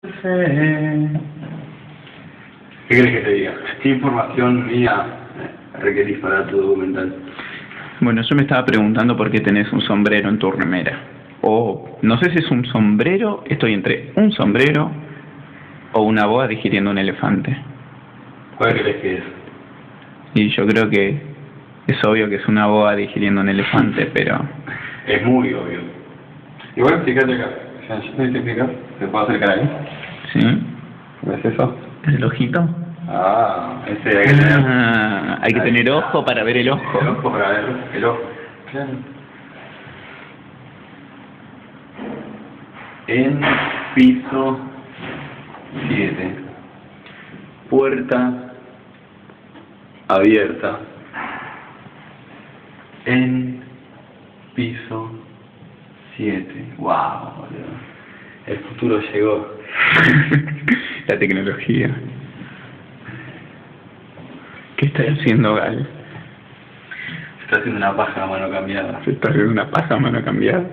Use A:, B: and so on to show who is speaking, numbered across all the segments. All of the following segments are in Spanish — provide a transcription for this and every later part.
A: ¿Qué querés que te diga? ¿Qué información mía requerís para tu documental?
B: Bueno, yo me estaba preguntando por qué tenés un sombrero en tu remera. O no sé si es un sombrero, estoy entre un sombrero o una boa digiriendo un elefante.
A: ¿Cuál crees que es?
B: Y yo creo que es obvio que es una boa digiriendo un elefante, pero...
A: Es muy obvio. Igual, fíjate acá. ¿Ya te explicar? ¿Te puedo acercar ahí?
B: ¿Sí?
A: ¿Ves eso?
B: ¿Es el ojito?
A: Ah, ese hay que tener.
B: Hay que tener ojo para ver el ojo.
A: El ojo para ver el ojo. Claro. En piso 7. Puerta abierta. En piso 7. Wow, boludo. El futuro llegó.
B: La tecnología. ¿Qué está haciendo Gal?
A: Se está haciendo una paja a mano cambiada.
B: Se está haciendo una paja a mano cambiada.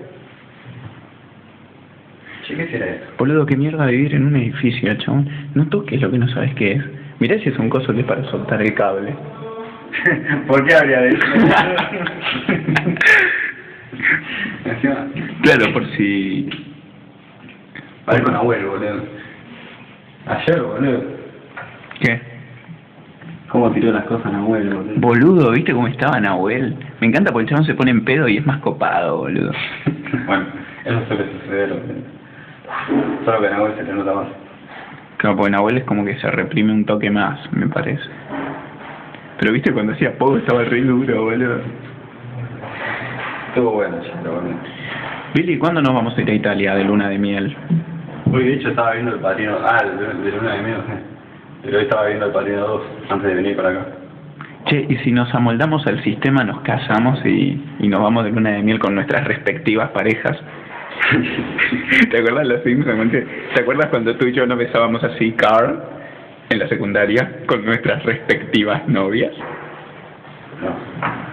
A: Che, ¿qué será eso?
B: Boludo, qué mierda vivir en un edificio, chabón. No toques lo que no sabes qué es. Mirá si es un coso que es para soltar el cable.
A: ¿Por qué habría de eso? Encima,
B: Claro, por si...
A: parece con abuelo, boludo. Ayer, boludo.
B: ¿Qué?
A: ¿Cómo tiró las cosas en abuelo, boludo?
B: Boludo, ¿viste cómo estaba Nahuel? Me encanta porque el chabón se pone en pedo y es más copado, boludo.
A: Bueno, eso suele suceder, boludo. Solo que en abuelo se le nota más.
B: Claro, porque Nahuel es como que se reprime un toque más, me parece. Pero viste cuando hacía poco estaba re duro, boludo.
A: Estuvo bueno ya, pero bueno.
B: Billy, ¿cuándo nos vamos a ir a Italia de luna de miel?
A: Hoy de hecho estaba viendo el Padrino... de Luna de Miel, pero hoy estaba viendo el Padrino 2 antes de venir para acá.
B: Che, ¿y si nos amoldamos al sistema, nos casamos y nos vamos de luna de miel con nuestras respectivas parejas? ¿Te acuerdas los Simpsons? ¿Te acuerdas cuando tú y yo nos besábamos así, Carl, en la secundaria, con nuestras respectivas novias?
A: No.